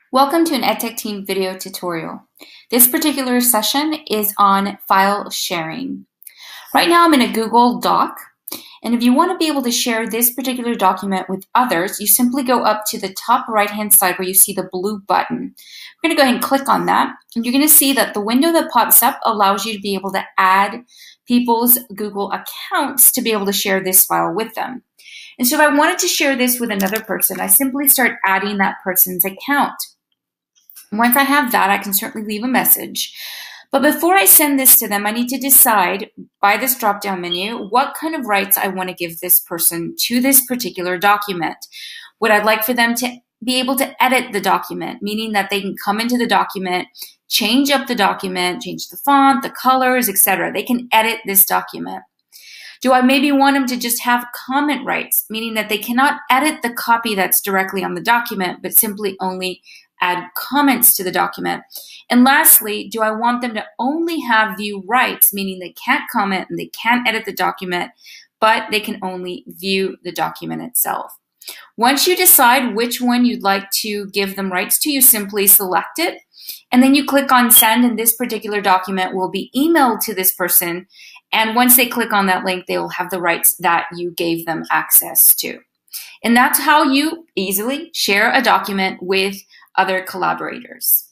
Welcome to an EdTech Team video tutorial. This particular session is on file sharing. Right now I'm in a Google Doc, and if you want to be able to share this particular document with others, you simply go up to the top right-hand side where you see the blue button. We're going to go ahead and click on that, and you're going to see that the window that pops up allows you to be able to add people's Google accounts to be able to share this file with them. And so if I wanted to share this with another person, I simply start adding that person's account. Once I have that, I can certainly leave a message. But before I send this to them, I need to decide by this drop-down menu what kind of rights I want to give this person to this particular document. Would I like for them to be able to edit the document, meaning that they can come into the document, change up the document, change the font, the colors, etc. They can edit this document. Do I maybe want them to just have comment rights, meaning that they cannot edit the copy that's directly on the document, but simply only add comments to the document? And lastly, do I want them to only have view rights, meaning they can't comment and they can't edit the document, but they can only view the document itself? Once you decide which one you'd like to give them rights to, you simply select it, and then you click on send, and this particular document will be emailed to this person. And once they click on that link, they will have the rights that you gave them access to. And that's how you easily share a document with other collaborators.